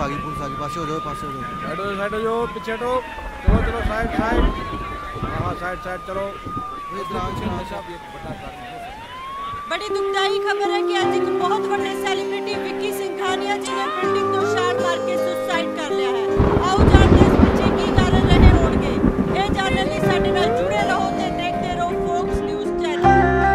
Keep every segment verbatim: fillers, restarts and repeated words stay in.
आ गई पुलिस आ गई। पासे हो जाओ पासे हो जाओ साइड हो साइड हो जाओ पीछे हटो। चलो चलो साइड साइड हाँ साइड साइड चलो। बड़ी दुखदाई खबर है कि आज एक बहुत बड़े सेलिब्रिटी विक्की सिंघानिया जी ने बिल्डिंग तो छाल मार के सुसाइड कर लिया है। आओ जानते हैं इस पीछे की कारण रहे होंगे। ये जानने लिए साडे नाल जुड़े रहो ते देखते रहो फोक्स न्यूज़ चैनल।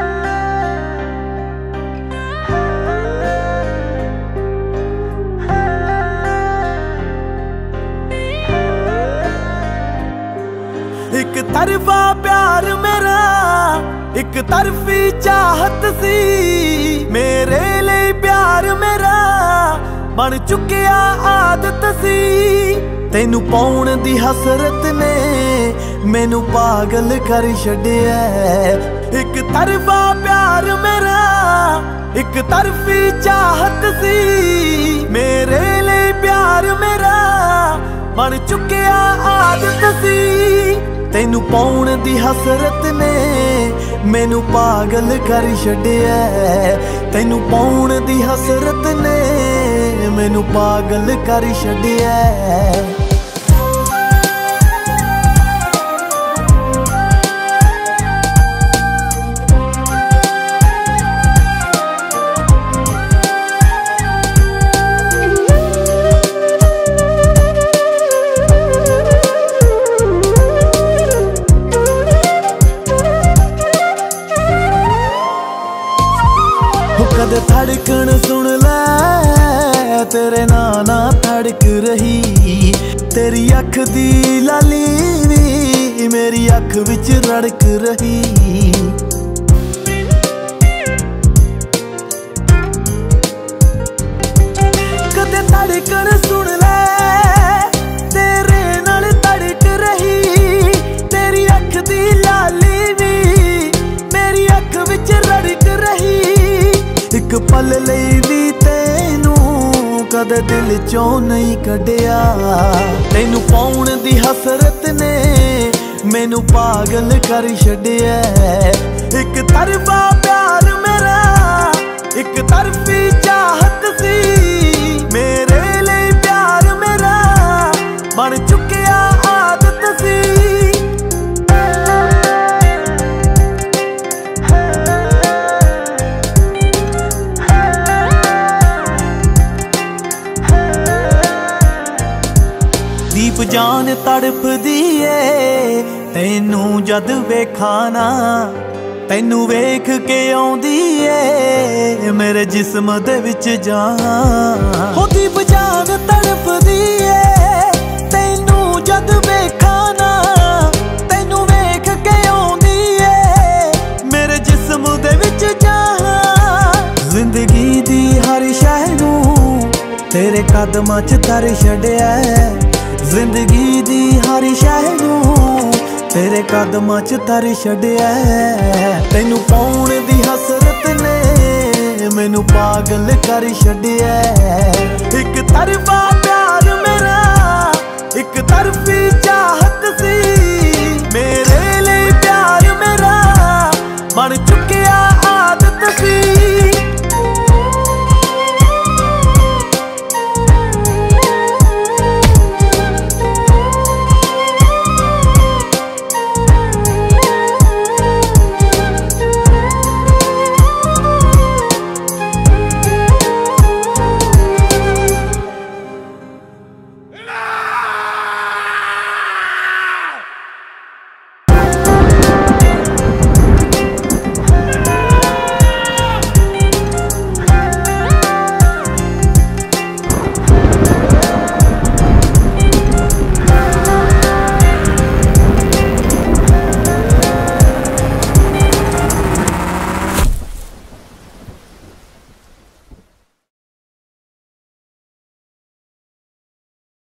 एक तरफा प्यार मेरा एक तरफी चाहत सी, मेरे लिए प्यार मेरा बन चुकिया आदत सी। तेनू पाउण दी हसरत ने मैनू पागल कर छड्या। एक तरफा प्यार मेरा एक तरफी चाहत सी, मेरे लिए प्यार मेरा बन चुकिया आदत सी। तेनू पाउण दी हसरत ने मैनू पागल कर छड्या। तेनू पाउण दी हसरत ने मैनू पागल कर छड्या। कदे धड़कन सुन ले तेरे नाना धड़क रही, तेरी अख दी लाली भी मेरी अख विच रड़क रही। कदे धड़कन सुन ले तेरे नाल धड़क रही, तेरी अख दी लाली भी मेरी अख विच रड़क रही। एक पल लई भी तेनू कदे दिल चों नहीं कढ़िया। तेनू पाउण दी हसरत ने मैनू पागल कर छड्या। एक तरफा प्यार मेरा एक तरफी चाहत सी, मेरे लिए प्यार मेरा बन चुकिया आदत सी। दीप जान तड़प दिए तेनू जद वेखा ना, तेनू वेख के आउंदी ए मेरे जिस्म दे विच जान। हो दीप जान तड़प दिए तेनू जद वेखा ना, तेनू वेख के आउंदी ए मेरे जिस्म दे विच जान। जिंदगी दी हर शै नू तेरे कदमां च धर छड्या। जिंदगी दी हर शै नू तेरे कदमां च धर छड्या। तेनू पाउण दी हसरत ने मैनू पागल कर छड्या। एक तरफा प्यार मेरा एक तरफी